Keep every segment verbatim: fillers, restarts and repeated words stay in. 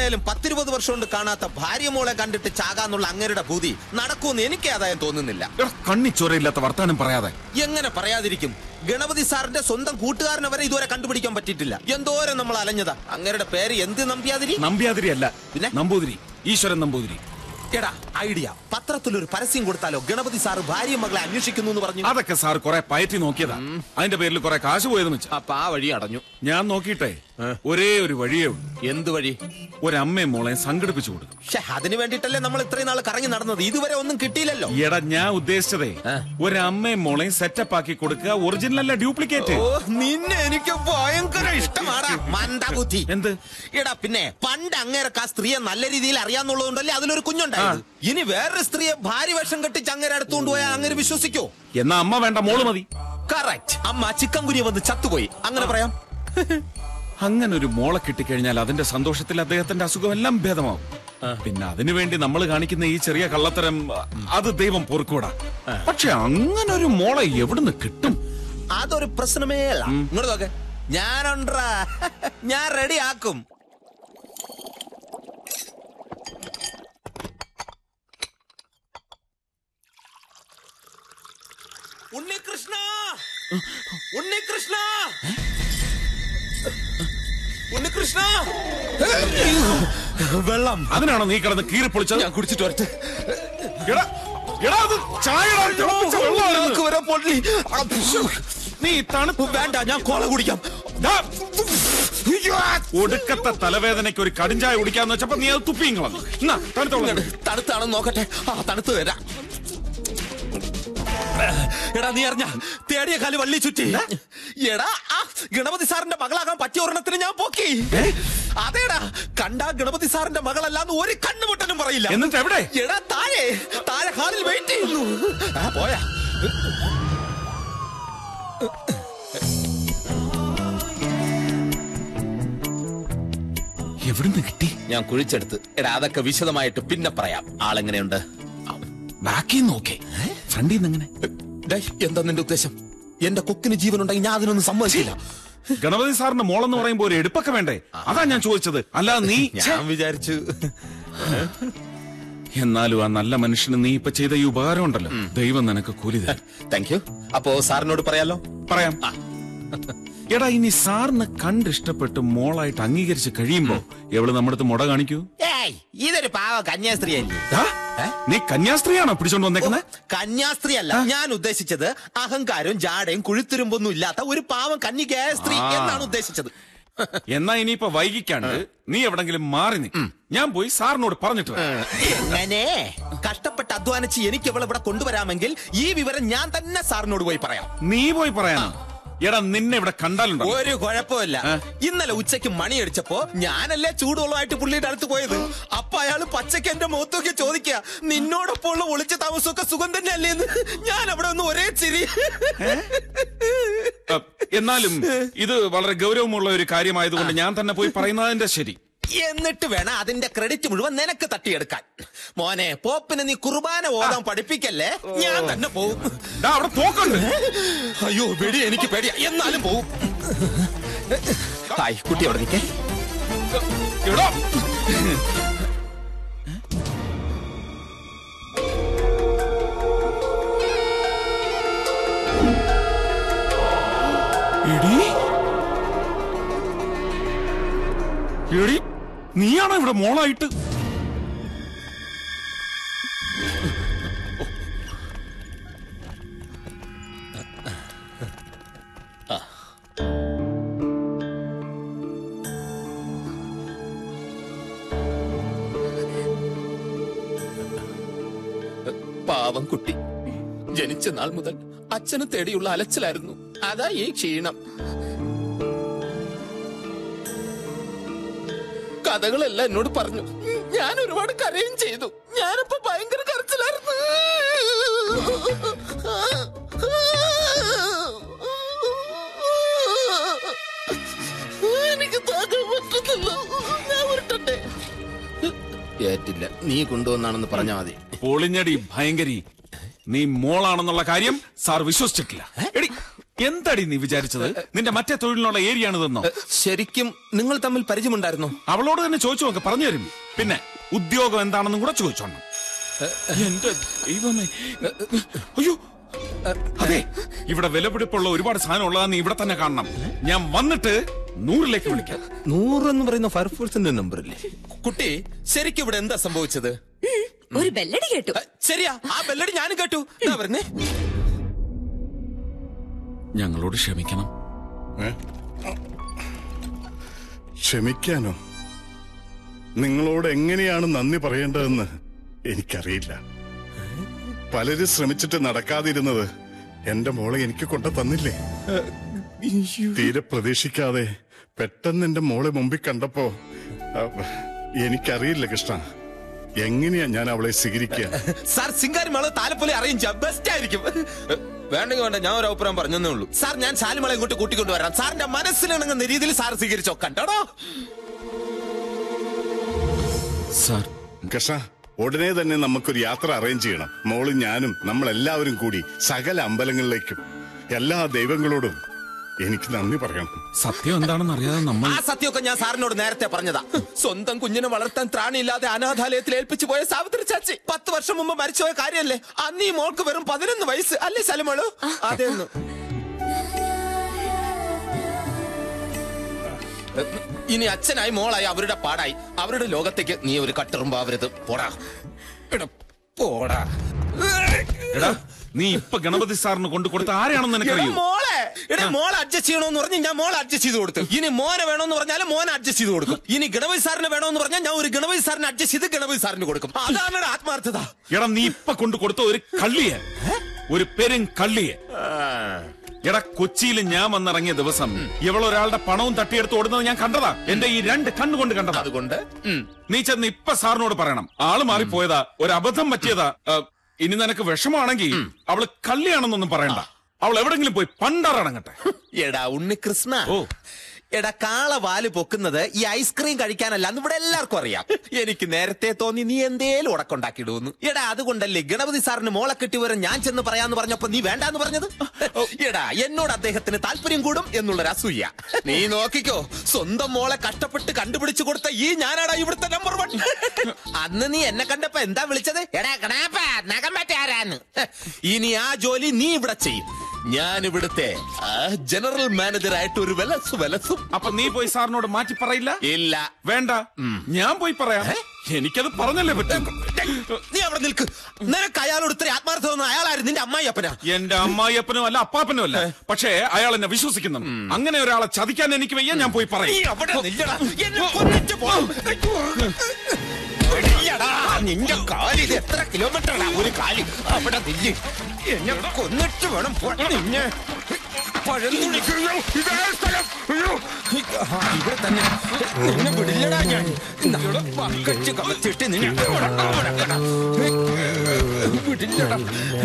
എന്തായാലും പത്തിരുപത് വർഷം കൊണ്ട് കാണാത്ത ഭാര്യ മോളെ കണ്ടിട്ട് ചാകാന്നുള്ള അങ്ങേരുടെ ഭൂതി നടക്കുമെന്ന് എനിക്ക് ആദായം തോന്നുന്നില്ല. കണ്ണിച്ചോരയില്ലാത്ത വർത്താനം പറയാതെ. എങ്ങനെ പറയാതിരിക്കും? ഗണപതി സാറിന്റെ സ്വന്തം കൂട്ടുകാരനെ വരെ ഇതുവരെ കണ്ടുപിടിക്കാൻ പറ്റിയിട്ടില്ല. എന്തോരം നമ്മൾ അലഞ്ഞതാ. അങ്ങേരുടെ പേര് എന്ത് നമ്പ്യാതിരി? നമ്പ്യാതിരി അല്ല, പിന്നെ നമ്പൂതിരി, ഈശ്വരൻ നമ്പൂതിരി. എടാ ഐഡിയ, പത്രത്തിലൊരു പരസ്യം കൊടുത്താലോ? ഗണപതി സാറ് ഭാര്യ മകളെ അന്വേഷിക്കുന്നു എന്ന് പറഞ്ഞു. അതൊക്കെ സാർ കുറെ പയറ്റി നോക്കിയതാ. അതിന്റെ പേരിൽ കുറെ കാശ് പോയതെന്ന് വെച്ചാ. അപ്പൊ ആ വഴി അടഞ്ഞു. ഞാൻ നോക്കിയിട്ടെ ഒരേ ഒരു വഴിയേ ഉള്ളൂ. എന്ത് വഴി? ഒരമ്മയും മോളെ സംഘടിപ്പിച്ചു കൊടുക്കും. അതിന് വേണ്ടിട്ടല്ലേ നമ്മൾ ഇത്രയും നാൾ കറങ്ങി നടന്നത്. ഇതുവരെ ഒന്നും കിട്ടിയില്ലല്ലോ. എടാ ഞാൻ ഉദ്ദേശിച്ചതേ ഒരമ്മയും മോളെയും സെറ്റപ്പ് ആക്കി കൊടുക്കുക. ഒറിജിനൽ അല്ല, ഡ്യൂപ്ലിക്കേറ്റ്. ഓ, നിന്നെ എനിക്ക് ഭയങ്കര ഇഷ്ടമാടാ മന്ദബുദ്ധി. എന്ത്? എടാ പിന്നെ പണ്ട് അങ്ങേരക്ക് ആ സ്ത്രീയെ നല്ല രീതിയിൽ അറിയാന്നുള്ളതുകൊണ്ടല്ലേ അതിലൊരു കുഞ്ഞുണ്ടായത്. ഇനി വേറൊരു സ്ത്രീയെ ഭാര്യ വേഷം കെട്ടിച്ച് അങ്ങേരെ അടുത്തുകൊണ്ട് പോയാൽ അങ്ങനെ വിശ്വസിക്കോ? എന്നാ അമ്മ വേണ്ട, മോള് മതി. കറക്റ്റ്. അമ്മ ചിക്കൻ കുനിയ വന്ന് ചത്തുപോയി, അങ്ങനെ പറയാം. അങ്ങനെ ഒരു മോളെ കിട്ടിക്കഴിഞ്ഞാൽ അതിന്റെ സന്തോഷത്തിൽ അദ്ദേഹത്തിന്റെ അസുഖം എല്ലാം ഭേദമാവും. പിന്നെ അതിനുവേണ്ടി നമ്മൾ കാണിക്കുന്ന ഈ ചെറിയ കള്ളത്തരം അത് ദൈവം പൊറുക്കൂടാ. പക്ഷെ അങ്ങനെ ഒരു മോളെ എവിടുന്ന് കിട്ടും? അതൊരു പ്രശ്നമേ അല്ല. ഇങ്ങോട്ട് നോക്കെ, ഞാനുണ്ടാ, ഞാൻ റെഡി ആക്കും. ഉണ്ണികൃഷ്ണ, ഉണ്ണികൃഷ്ണ, ഉണ്ണികൃഷ്ണ. വെള്ളം. അതിനാണോ നീ കിടന്ന് കീറി പൊളിച്ചത്? ഞാൻ കുടിച്ചിട്ട് വരട്ടെ. നീ തണുപ്പ് വേണ്ട, ഞാൻ കോള കുടിക്കാം. ഒടുക്കത്തെ തലവേദനയ്ക്ക് ഒരു കടിഞ്ചായ കുടിക്കാന്ന് വെച്ചപ്പോ നീ അത് തുപ്പിയും കളഞ്ഞു. തണുത്താണെന്ന് നോക്കട്ടെ. ആ തണുത്ത് തരാം. എടാ നീ അറിഞ്ഞ തേടിയ കാല് വള്ളി ചുറ്റി. എടാ ആ ഗണപതി സാറിന്റെ മകളാകാൻ പറ്റിയ ഒരെണ്ണത്തിന് ഞാൻ പോക്കി. അതേടാ, കണ്ടാ ഗണപതി സാറിന്റെ മകളല്ലാന്ന് ഒരു കണ്ണുമുട്ടനും പറയില്ല. എന്നിട്ട് എവിടെ? എടാ താഴെ താഴെ ഹാളിൽ വെയിറ്റ് ചെയ്യുന്നു. ആ പോയാ. എവിടുന്ന് കിട്ടി? ഞാൻ കുഴിച്ചെടുത്ത്. എടാ അതൊക്കെ വിശദമായിട്ട് പിന്നെ പറയാം. ആളെങ്ങനെയുണ്ട്? ബാക്കി നോക്കേ, ഫ്രണ്ടിൽ നിന്ന് എങ്ങനെ? എന്താ നിന്റെ ഉദ്ദേശം? എന്റെ കൊക്കിന് ജീവനുണ്ടെങ്കിൽ ഞാൻ അതിനൊന്നും സമ്മതിച്ചില്ല. ഗണപതി സാറിന്റെ മോളെന്ന് പറയുമ്പോ ഒരു എടുപ്പൊക്കെ വേണ്ടേ? അതാ ഞാൻ ചോദിച്ചത്. അല്ലാതെ നീ. ഞാൻ വിചാരിച്ചു. എന്നാലും ആ നല്ല മനുഷ്യന് നീ ഇപ്പൊ ചെയ്ത ഈ ഉപകാരം ഉണ്ടല്ലോ, ദൈവം നിനക്ക് കൂലി തരും. Thank you. അപ്പോ സാറിനോട് പറയാലോ? പറയാം. എടാ ഇനി സാറിന് കണ്ടിഷ്ടപ്പെട്ട് മോളായിട്ട് അംഗീകരിച്ച് കഴിയുമ്പോ എവള് നമ്മുടെ മുട കാണിക്കൂ? ഇതൊരു പാവ കന്യാസ്ത്രീ അല്ലേ? നീ കന്യാസ്ത്രീയാണോ പിടിച്ചോണ്ട് വന്നേക്കുന്നത്? കന്യാസ്ത്രീ അല്ല ഞാൻ ഉദ്ദേശിച്ചത്. അഹങ്കാരവും ജാടയും കുഴിത്തുരുമ്പൊന്നും ഇല്ലാത്ത ഒരു പാവം കന്യകയായ സ്ത്രീ എന്നാണ് ഉദ്ദേശിച്ചത്. എന്നാ ഇനിയിപ്പോ വൈകിക്കാണ്ട് നീ എവിടെങ്കിലും മാറി നീ. ഞാൻ പോയി സാറിനോട് പറഞ്ഞിട്ട്. എങ്ങനെ കഷ്ടപ്പെട്ട് അധ്വാനിച്ച് എനിക്ക് ഇവളെ ഇവിടെ കൊണ്ടുവരാമെങ്കിൽ ഈ വിവരം ഞാൻ തന്നെ സാറിനോട് പോയി പറയാം. നീ പോയി പറയാനോ? എടാ നിന്നെ ഇവിടെ കണ്ടാലുണ്ടോ? ഒരു കുഴപ്പമില്ല. ഇന്നലെ ഉച്ചയ്ക്ക് മണിയടിച്ചപ്പോ ഞാനല്ലേ ചൂടുവെള്ളമായിട്ട് പുള്ളിയുടെ അടുത്ത് പോയത്. അപ്പൊ അയാള് പച്ചയ്ക്ക് എന്റെ മുഖത്തൊക്കെ ചോദിക്കുക, നിന്നോടൊപ്പം ഉള്ള ഒളിച്ച താമസമൊക്കെ സുഖം തന്നെ അല്ലേന്ന്. ഞാൻ അവിടെ ഒന്ന് ഒരേ ചിരി. എന്നാലും ഇത് വളരെ ഗൗരവമുള്ള ഒരു കാര്യമായതുകൊണ്ട് ഞാൻ തന്നെ പോയി പറയുന്നതിന്റെ ശരി. എന്നിട്ട് വേണം അതിന്റെ ക്രെഡിറ്റ് മുഴുവൻ നിനക്ക് തട്ടിയെടുക്കാൻ. മോനെ, പോപ്പിനെ നീ കുർബാന ഓതാൻ പഠിപ്പിക്കല്ലേ. ഞാൻ തന്നെ പോവും. അവിടെ പോക്കുണ്ട്. അയ്യോ പേടി, എനിക്ക് പേടിയാ. എന്നാലും പോവും. ഹായ് കുട്ടി, അവിടെ നിൽക്കേ. എടി നീയാണോ ഇവിടെ മോളായിട്ട്? പാവം കുട്ടി ജനിച്ച നാൾ മുതൽ അച്ഛനെ തേടിയുള്ള അലച്ചിലായിരുന്നു. അതാ ഈ ക്ഷീണം. കഥകളെല്ലാം എന്നോട് പറഞ്ഞു. ഞാൻ ഒരുപാട് കരയും ചെയ്തു. ഞാനിപ്പോ ഭയങ്കര കരച്ചിലായിരുന്നു. എനിക്ക് താങ്ങാൻ പറ്റുന്നില്ല. ഞാൻ വരട്ടെ. ഏറ്റില്ല, നീ കൊണ്ടുവന്നാണെന്ന് പറഞ്ഞാ മതി. പൊളിഞ്ഞടി ഭയങ്കരി, നീ മോളാണെന്നുള്ള കാര്യം സാർ വിശ്വസിച്ചിട്ടില്ല. എടി എന്താടി നീ വിചാരിച്ചത്? നിന്റെ മറ്റേ തൊഴിലിനുള്ള ഏരിയ ആണിതെന്നോ? ശരിക്കും നിങ്ങൾ തമ്മിൽ പരിചയമുണ്ടായിരുന്നോ? അവളോട് തന്നെ ചോദിച്ചു നോക്ക്, പറഞ്ഞു തരും. പിന്നെ ഉദ്യോഗം എന്താണെന്നും കൂടെ ചോദിച്ചോണം. എന്റെ ദൈവമേ, അയ്യോ അതെ, ഇവിടെ വിലപിടിപ്പുള്ള ഒരുപാട് സാധനം ഉള്ളതാന്ന് ഇവിടെ തന്നെ കാണണം. ഞാൻ വന്നിട്ട് നൂറിലേക്ക് വിളിക്കാം. നൂറെന്ന് പറയുന്ന ഫയർഫോഴ്സിന്റെ നമ്പറില്ലേ? കുട്ടി, ശരിക്കും ഇവിടെ എന്താ സംഭവിച്ചത്? ഒരു ബെല്ലടി കേട്ടു. ശരിയാ, ആ ബെല്ലടി ഞാനും കേട്ടു. എന്താ പറഞ്ഞേ? ഞങ്ങളോട് ക്ഷമിക്കണം. ക്ഷമിക്കാനോ? നിങ്ങളോട് എങ്ങനെയാണ് നന്ദി പറയേണ്ടതെന്ന് എനിക്കറിയില്ല. പലരും ശ്രമിച്ചിട്ട് നടക്കാതിരുന്നത് എന്റെ മോളെ എനിക്ക് കൊണ്ടു തന്നില്ലേ? തീരെ പ്രതീക്ഷിക്കാതെ പെട്ടെന്ന് എന്റെ മോളെ മുമ്പിൽ കണ്ടപ്പോ എനിക്കറിയില്ല കൃഷ്ണ, എങ്ങനെയാ ഞാൻ അവളെ സ്വീകരിക്കുക. സാർ സിംഗാരിമേള താലപ്പൊലി അറേഞ്ച് ചെയ്യാം, ബെസ്റ്റ് ആയിരിക്കും. വേണ്ടെങ്കിൽ വേണ്ട, ഞാൻ ഒരു അഭിപ്രായം പറഞ്ഞേ ഉള്ളൂ. സാർ, ഞാൻ ശാലിമള ഇങ്ങോട്ട് കൂട്ടിക്കൊണ്ടുവരാം. സാറിന്റെ മനസ്സിലിണങ്ങുന്ന രീതിയിൽ സാർ സ്വീകരിച്ചോ. കണ്ടോ സാർ? കൃഷ്ണ, ഉടനെ തന്നെ നമുക്കൊരു യാത്ര അറേഞ്ച് ചെയ്യണം. മോളും ഞാനും നമ്മളെല്ലാവരും കൂടി സകല അമ്പലങ്ങളിലേക്കും. എല്ലാ ദൈവങ്ങളോടും എനിക്ക് നന്ദി പറയണം. സത്യം എന്താണെന്ന് അറിയാതെ നമ്മൾ... ആ സത്യമൊക്കെ ഞാൻ സാറിനോട് നേരത്തെ പറഞ്ഞതാ. സ്വന്തം കുഞ്ഞിനെ വളർത്താൻ ത്രാണിയില്ലാതെ അനാഥാലയത്തിൽ ഏൽപ്പിച്ചു പോയ സാവിത്രി ചാച്ചി പത്ത് വർഷം മുമ്പ് മരിച്ചുപോയ കാര്യല്ലേ? അന്ന് ഈ മോൾക്ക് വെറും പതിനൊന്ന് വയസ്സ് അല്ലേ ശാലിമളു? അതെന്ന് ഇനി അച്ഛനായി മോളായി അവരുടെ പാടായി അവരുടെ ലോകത്തേക്ക് നീ ഒരു കട്ടെറുമ്പാവരുത്. പോടാ പോടാ. എടാ, നീ ഇപ്പൊ ഗണപതി സാറിന് കൊണ്ടു കൊടുത്ത ആരെയാണെന്ന് എനിക്കറിയൂ. മോളെ എടാ, മോളെ അഡ്ജസ്റ്റ് ചെയ്യണമെന്ന് പറഞ്ഞ് ഞാൻ മോളെ അഡ്ജസ്റ്റ് ചെയ്ത് കൊടുത്തു. ഇനി മോനെ വേണമെന്ന് പറഞ്ഞാൽ മോനെ അഡ്ജസ്റ്റ് ചെയ്ത് കൊടുക്കും. ഇനി ഗണപതി സാറിന് വേണമെന്ന് പറഞ്ഞാൽ ഞാൻ ഒരു ഗണപതി സാറിന് അഡ്ജസ്റ്റ് ചെയ്ത് ഗണപതി സാറിന് കൊടുക്കും. അതാണ് ആത്മാർത്ഥത. എടാ, നീ ഇപ്പൊ കൊണ്ടു കൊടുത്ത ഒരു കള്ളിയെ, ഒരു പെരും കള്ളിയെ. എടാ, കൊച്ചിയിൽ ഞാൻ വന്നിറങ്ങിയ ദിവസം ഇവളൊരാളുടെ പണവും തട്ടിയെടുത്ത് ഓടുന്നത് ഞാൻ കണ്ടതാ. എന്റെ ഈ രണ്ട് കണ്ണുകൊണ്ട് കണ്ടതാ. അതുകൊണ്ട് നീ ചെന്ന് ഇപ്പൊ സാറിനോട് പറയണം, ആള് മാറിപ്പോയതാ, ഒരു അബദ്ധം പറ്റിയതാ. ഇനി നിനക്ക് വിഷമാണെങ്കിൽ അവള് കള്ളിയാണെന്നൊന്നും പറയണ്ട. അവൾ എവിടെങ്കിലും പോയി പണ്ടാറടങ്ങട്ടെ. എടാ ഉണ്ണികൃഷ്ണ, ഓ എടാ, കാള വാല് പൊക്കുന്നത് ഈ ഐസ്ക്രീം കഴിക്കാനല്ല എന്ന് ഇവിടെ എല്ലാവർക്കും അറിയാം. എനിക്ക് നേരത്തെ തോന്നി നീ എന്തേലും ഉടക്കുണ്ടാക്കിയിടുന്നു. എടാ, അതുകൊണ്ടല്ലേ ഗണപതി സാറിന് മോളെ കിട്ടി വരും ഞാൻ ചെന്ന് പറയാന്ന് പറഞ്ഞപ്പോ നീ വേണ്ടാന്ന് പറഞ്ഞത്? എടാ, എന്നോട് അദ്ദേഹത്തിന് താല്പര്യം കൂടും എന്നുള്ളൊരു അസൂയ. നീ നോക്കിക്കോ, സ്വന്തം മോളെ കഷ്ടപ്പെട്ട് കണ്ടുപിടിച്ചു കൊടുത്ത ഈ ഞാനാടാ ഇവിടുത്തെ നമ്പർ വൺ. അന്ന് നീ എന്നെ കണ്ടപ്പോ എന്താ വിളിച്ചത്? എടാ കണാപ്പ, നഖം പറ്റാരാന്ന്. ഇനി ആ ജോലി നീ ഇവിടെ ചെയ്യും. ഞാൻ ഇവിടുത്തെ ജനറൽ മാനേജറായിട്ട് ഒരു വിലസു വിലസും. അപ്പൊ നീ പോയി സാറിനോട് മാറ്റി പറയില്ല? ഇല്ല, വേണ്ട, ഞാൻ പോയി പറയാം. എനിക്കത് പറഞ്ഞല്ലേ പറ്റും. നീ അവിടെ നിൽക്ക്. നിനക്ക് അയാളോട് ഇത്ര ആത്മാർത്ഥം തോന്നുന്നു. അയാളായിരുന്നു നിന്റെ അമ്മായിയപ്പനാ? എന്റെ അമ്മായിയപ്പനും അല്ല, അപ്പാപ്പനും അല്ല. പക്ഷേ അയാൾ എന്നെ വിശ്വസിക്കുന്നു. അങ്ങനെ ഒരാളെ ചതിക്കാൻ എനിക്ക് വയ്യ. ഞാൻ പോയി പറയും. നിന്റെ കാലി ഇത് എത്ര കിലോമീറ്ററാണ്? ഒരു കാലി അവിടെ നില്ല്. എന്നെ കൊന്നിട്ട് വേണം നിന്നെ ഇവിടെ തന്നെ. നിന്നെ വിടില്ലടാ ഞാൻ. കച്ച് കമത്തിട്ട് നിന്നെ വിടില്ലടാ.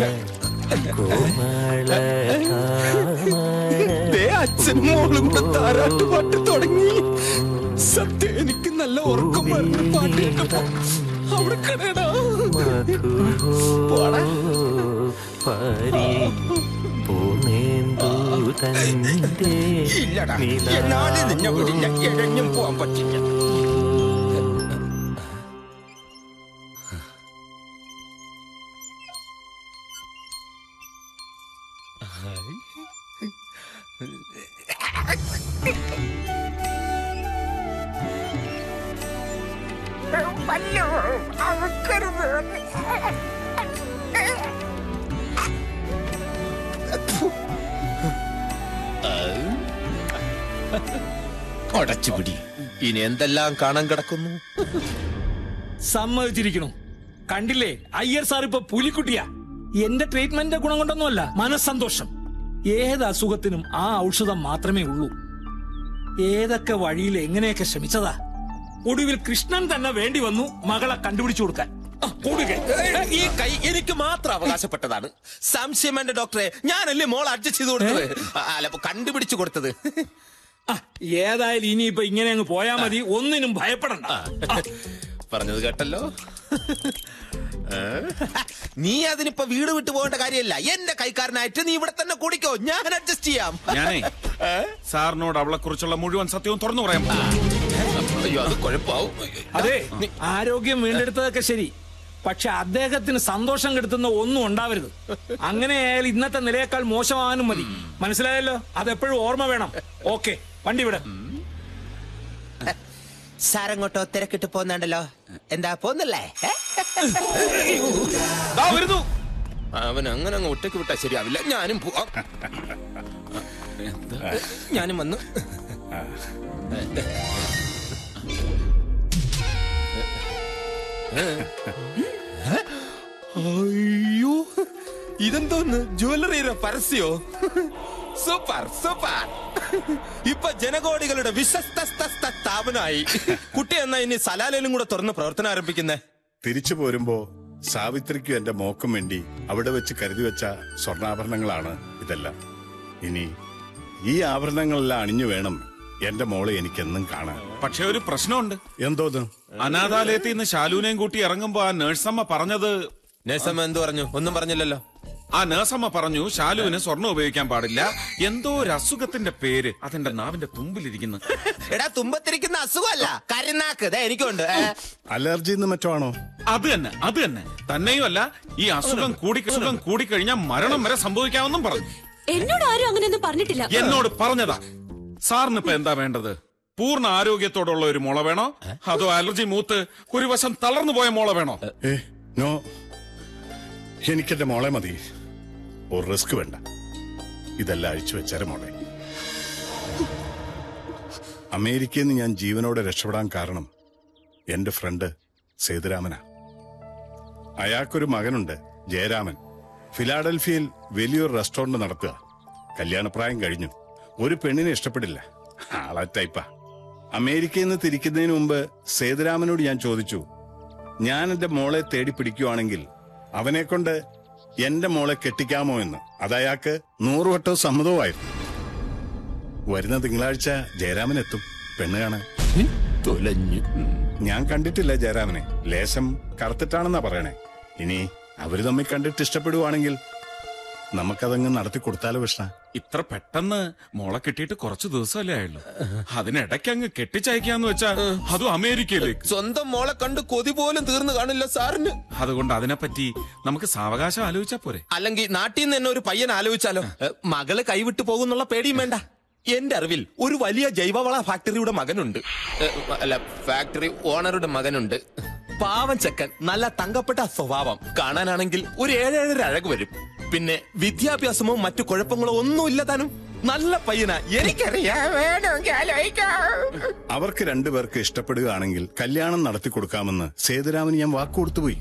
അച്ഛനും മോളും കൂടെ താരാട്ട് പാട്ട് തുടങ്ങി. സത്യം എനിക്ക് നല്ല ഉറക്കം വരുന്ന പാട്ട് കേട്ടപ്പോ അവിടെ കടയടാ. ഇല്ലടാ, എന്നാലും നിന്നെ വിടില്ല. എഴഞ്ഞും പോവാൻ പറ്റില്ല. അടച്ചുപിടി. ഇനി എന്തെല്ലാം കാണാൻ കിടക്കുന്നു. സമ്മതിച്ചിരിക്കണു. കണ്ടില്ലേ, അയ്യർ സാർ ഇപ്പൊ പുലിക്കുട്ടിയാ. എന്റെ ട്രീറ്റ്മെന്റിന്റെ ഗുണം കൊണ്ടൊന്നുമല്ല, മനസ്സന്തോഷം. ഏത് അസുഖത്തിനും ആ ഔഷധം മാത്രമേ ഉള്ളൂ. ഏതൊക്കെ വഴിയിൽ എങ്ങനെയൊക്കെ ശ്രമിച്ചതാ. ഒടുവിൽ കൃഷ്ണൻ തന്നെ വേണ്ടി വന്നു മകളെ കണ്ടുപിടിച്ചു കൊടുക്കാൻ. ഈ കൈ എനിക്ക് മാത്രം അവകാശപ്പെട്ടതാണ്. സംശയം വേണ്ട ഡോക്ടറെ, ഞാനല്ലേ മോൾ അഡ്ജസ്റ്റ് ചെയ്ത് കൊടുത്തത്, അല്ല കണ്ടുപിടിച്ചു കൊടുത്തത്. ഏതായാലും ഇനിയിപ്പൊ ഇങ്ങനെ അങ്ങ് പോയാ മതി. ഒന്നിനും ഭയപ്പെടണ്ട. പറഞ്ഞത് കേട്ടല്ലോ. നീ അതിനിപ്പോ വീട് വിട്ടു പോകേണ്ട കാര്യമില്ല. എന്റെ കൈക്കാരനായിട്ട് നീ ഇവിടെ തന്നെ കൂടിക്കോ, ഞാൻ അഡ്ജസ്റ്റ് ചെയ്യാം. ഞാനേ സാറിനോട് അവളെ കുറിച്ചുള്ള മുഴുവൻ സത്യവും തുറന്നു പറയാൻ പോകുന്നു. അയ്യോ അത് കുഴപ്പാവും. അതെ, ആരോഗ്യം വീണ്ടെടുത്തതൊക്കെ ശരി, പക്ഷെ അദ്ദേഹത്തിന് സന്തോഷം കെടുത്തുന്ന ഒന്നും ഉണ്ടാവരുത്. അങ്ങനെയായാൽ ഇന്നത്തെ നിലയേക്കാൾ മോശമാകാനും മതി. മനസ്സിലായല്ലോ? അതെപ്പോഴും ഓർമ്മ വേണം. ഓക്കെ, വണ്ടി വിട. സാരങ്ങോട്ടോ തിരക്കിട്ട് പോന്നുണ്ടല്ലോ. എന്താ പോന്നല്ലേ? വരുന്നു. അവൻ അങ്ങനെ അങ്ങ് ഒറ്റയ്ക്ക് വിട്ടാ ശരിയാവില്ല. ഞാനും പോവാം. ഞാനും വന്നു. അയ്യോ, ഇതെന്തോന്ന്? ജ്വല്ലറിയുടെ പരസ്യോ? Super super. ഇപ്പൊ ജനകോടികളുടെ വിശ്വസ്ത സ്ഥാപനമായി. കുട്ടി എന്നാ ഇനി സലാലയിലും കൂടെ തുറന്ന് പ്രവർത്തനം ആരംഭിക്കുന്നേ? തിരിച്ചു പോരുമ്പോ സാവിത്രിക്കും എന്റെ മോക്കും വേണ്ടി അവിടെ വെച്ച് കരുതി വെച്ച സ്വർണ്ണാഭരണങ്ങളാണ് ഇതെല്ലാം. ഇനി ഈ ആഭരണങ്ങളെല്ലാം അണിഞ്ഞു വേണം എന്റെ മോളെ എനിക്കെന്നും കാണാൻ. പക്ഷെ ഒരു പ്രശ്നമുണ്ട്. എന്തോന്ന്? അനാഥാലയത്തിൽ നിന്ന് ശാലുവിനെയും കൂട്ടി ഇറങ്ങുമ്പോ ആ നേഴ്സമ്മ പറഞ്ഞത്. നേഴ്സമ്മ എന്ത് പറഞ്ഞു? ഒന്നും പറഞ്ഞില്ലല്ലോ. ആ നേഴ്സമ്മ പറഞ്ഞു ശാലുവിന് സ്വർണ്ണം ഉപയോഗിക്കാൻ പാടില്ല. എന്തോ ഒരു അസുഖത്തിന്റെ പേര് അതെന്റെ നാവിന്റെ തുമ്പിലിരിക്കുന്നു. എടാ, തുമ്പത്തിരിക്കുന്ന അസുഖമല്ല, കരുനാക്ക്. എനിക്കുണ്ട്. അലർജി മറ്റോ ആണോ? അത് തന്നെ അത് തന്നെ തന്നെയും അല്ല, ഈ അസുഖം കൂടി അസുഖം കൂടിക്കഴിഞ്ഞാൽ മരണം വരെ സംഭവിക്കാമെന്നും പറഞ്ഞു. എന്നോട് ആരും അങ്ങനെയൊന്നും പറഞ്ഞിട്ടില്ല. എന്നോട് പറഞ്ഞതാ. സാറിന് ഇപ്പൊ എന്താ വേണ്ടത്? പൂർണ്ണ ആരോഗ്യത്തോടുള്ള ഒരു മുള വേണോ, അതോ അലർജി മൂത്ത് ഒരു വശം തളർന്നു പോയ മുള വേണോ? ഏ നോ, എനിക്കെന്റെ മോളെ മതി. ഒരു റിസ്ക് വേണ്ട. ഇതെല്ലാം അഴിച്ചു വെച്ചാരെ മോളെ. അമേരിക്കയിൽ നിന്ന് ഞാൻ ജീവനോടെ രക്ഷപ്പെടാൻ കാരണം എന്റെ ഫ്രണ്ട് സേതുരാമനാ. അയാൾക്കൊരു മകനുണ്ട്, ജയരാമൻ. ഫിലാഡൽഫിയയിൽ വലിയൊരു റെസ്റ്റോറന്റ് നടത്തുക. കല്യാണപ്രായം കഴിഞ്ഞു. ഒരു പെണ്ണിനെ ഇഷ്ടപ്പെടില്ല. ആളാ ടൈപ്പാ. അമേരിക്കയിൽ നിന്ന് തിരിക്കുന്നതിന് മുമ്പ് സേതുരാമനോട് ഞാൻ ചോദിച്ചു, ഞാൻ എന്റെ മോളെ തേടി പിടിക്കുവാണെങ്കിൽ അവനെ കൊണ്ട് എന്റെ മോളെ കെട്ടിക്കാമോ എന്ന്. അതയാൾക്ക് നൂറുവട്ടവും സമ്മതവുമായിരുന്നു. വരുന്ന തിങ്കളാഴ്ച ജയരാമൻ എത്തും പെണ്ണ് കാണാൻ. തൊലഞ്ഞു. ഞാൻ കണ്ടിട്ടില്ല ജയരാമനെ. ലേശം കറുത്തിട്ടാണെന്നാ പറയണേ. ഇനി അവര് തമ്മിൽ കണ്ടിട്ട് ഇഷ്ടപ്പെടുവാണെങ്കിൽ നമുക്കതങ്ങ് നടത്തി കൊടുത്താലോ കൃഷ്ണ? ഇത്ര പെട്ടെന്ന് മോളെ കിട്ടിയിട്ട് കുറച്ചു ദിവസമല്ലേ ആയുള്ളൂ. അതിനിടയ്ക്ക് അങ്ങ് കെട്ടിച്ചയക്കാന്ന് വെച്ചാ അതും അമേരിക്കയിലേക്ക്. സ്വന്തം മോളെ കണ്ട് കൊതി പോലും തീർന്നു കാണില്ല സാറിന്. അതുകൊണ്ട് അതിനെപ്പറ്റി നമുക്ക് സാവകാശം ആലോചിച്ചാ പോരെ? അല്ലെങ്കിൽ നാട്ടിൽ നിന്ന് തന്നെ ഒരു പയ്യൻ ആലോചിച്ചാലോ? മകള് കൈവിട്ടു പോകുന്നുള്ള പേടിയും വേണ്ട. എന്റെ അറിവിൽ ഒരു വലിയ ജൈവവള ഫാക്ടറിയുടെ മകനുണ്ട്. അല്ല, ഫാക്ടറി ഓണറുടെ മകനുണ്ട്. പാവം ചെക്കൻ, നല്ല തങ്കപ്പെട്ട സ്വഭാവം. കാണാനാണെങ്കിൽ ഒരു ഏഴേഴര അഴക് വരും. പിന്നെ വിദ്യാഭ്യാസമോ മറ്റു കുഴപ്പങ്ങളോ ഒന്നുമില്ല താനും. നല്ല പയ്യനാ, എനിക്കറിയാം. അവർക്ക് രണ്ടുപേർക്ക് ഇഷ്ടപ്പെടുകയാണെങ്കിൽ കല്യാണം നടത്തി കൊടുക്കാമെന്ന് സേതുരാമന് ഞാൻ വാക്കുകൊടുത്തുപോയി.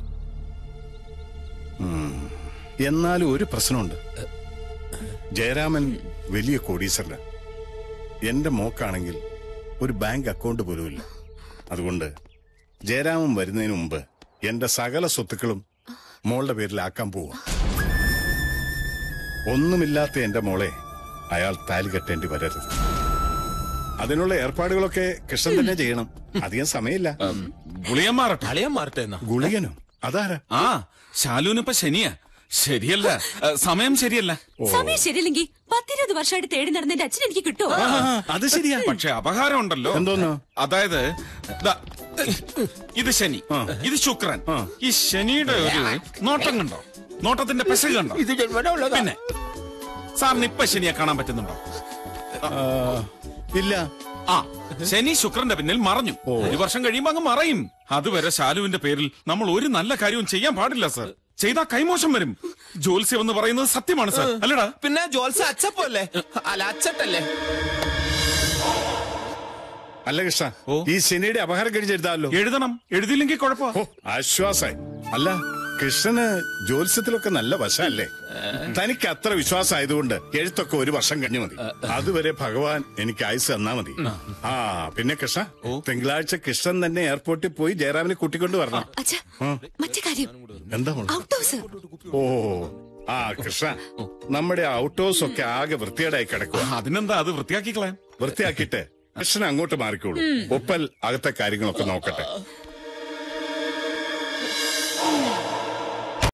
എന്നാലും ഒരു പ്രശ്നമുണ്ട്. ജയരാമൻ വലിയ കോടീശ്വരനാ. എന്റെ മോക്കാണെങ്കിൽ ഒരു ബാങ്ക് അക്കൗണ്ട് പോലുമില്ല. അതുകൊണ്ട് ജയരാമൻ വരുന്നതിന് മുമ്പ് എന്റെ സകല സ്വത്തുക്കളും മോളുടെ പേരിലാക്കാൻ പോവാ. ഒന്നുമില്ലാത്ത എന്റെ മോളെ അയാൾ താലി കെട്ടേണ്ടി വരരുത്. അതിനുള്ള ഏർപ്പാടുകളൊക്കെ കൃഷ്ണൻ തന്നെ ചെയ്യണം. അധികം സമയമില്ല. ഗുളിയൻ മാറട്ടെ. അളിയൻ മാറട്ടെ എന്നാ? ഗുളികനോ? അതാരാ? ആ, ശാലുവിനിപ്പ ശനിയാ. ശരിയല്ല, സമയം ശരിയല്ല. സമയം ശരിയില്ലെങ്കിൽ പത്തിരുപത് വർഷമായിട്ട് തേടി നടന്നതിന്റെ അച്ഛൻ എനിക്ക് കിട്ടുമോ? അത് ശരിയാ. പക്ഷെ അപകാരം ഉണ്ടല്ലോ. എന്തോന്നോ? അതായത് ദാ, ഇത് ശനി, ഇത് ശുക്രൻ. ഈ ശനിയുടെ ഒരു നോട്ടം കണ്ടോ? നോട്ടത്തിന്റെ പെശക് കണ്ടോ? ഇത് ജന്മനമുള്ളതാ. പിന്നെ സാറിന് ഇപ്പൊ ശനിയെ കാണാൻ പറ്റുന്നുണ്ടോ? ഇല്ല. ആ, ശനി ശുക്രന്റെ പിന്നിൽ മറഞ്ഞു. ഒരു വർഷം കഴിയുമ്പോ അങ്ങ് മറയും. അതുവരെ ശാലുവിന്റെ പേരിൽ നമ്മൾ ഒരു നല്ല കാര്യവും ചെയ്യാൻ പാടില്ല സർ. ചെയ്താ കൈമോശം വരും. ജോത്സ്യം എന്ന് പറയുന്നത് സത്യമാണ് സർ, അല്ലടാ? പിന്നെ ജോത്സ്യ അച്ചപ്പല്ലേ? അല്ല, അച്ചട്ടല്ലേ? അല്ല കൃഷ്ണ, ഈ ശനിയുടെ അപഹാരം കഴിച്ചെഴുതാമല്ലോ. എഴുതണം. എഴുതിയില്ലെങ്കിൽ കുഴപ്പമോ? ആശ്വാസായി. അല്ല, കൃഷ്ണന് ജ്യോത്സ്യത്തിലൊക്കെ നല്ല വശമല്ലേ? തനിക്ക് അത്ര വിശ്വാസമായതുകൊണ്ട് എഴുത്തൊക്കെ ഒരു വർഷം കഴിഞ്ഞു മതി. അതുവരെ ഭഗവാൻ എനിക്ക് ആയുസ് തന്നാ മതി. ആ പിന്നെ കൃഷ്ണ, തിങ്കളാഴ്ച കൃഷ്ണൻ തന്നെ എയർപോർട്ടിൽ പോയി ജയറാമിനെ കൂട്ടിക്കൊണ്ട് വരണം. മറ്റു കാര്യം എന്താ? Out house. ഓ ആ കൃഷ്ണ, നമ്മുടെ ഔട്ട് ഹൗസ് ഒക്കെ ആകെ വൃത്തികേടായി കിടക്കുക. അതിനെന്താ, അത് വൃത്തിയാക്കി കളയാം. വൃത്തിയാക്കിയിട്ട് കൃഷ്ണൻ അങ്ങോട്ട് മാറിക്കോളൂ. ഒപ്പൽ അകത്തെ കാര്യങ്ങളൊക്കെ നോക്കട്ടെ.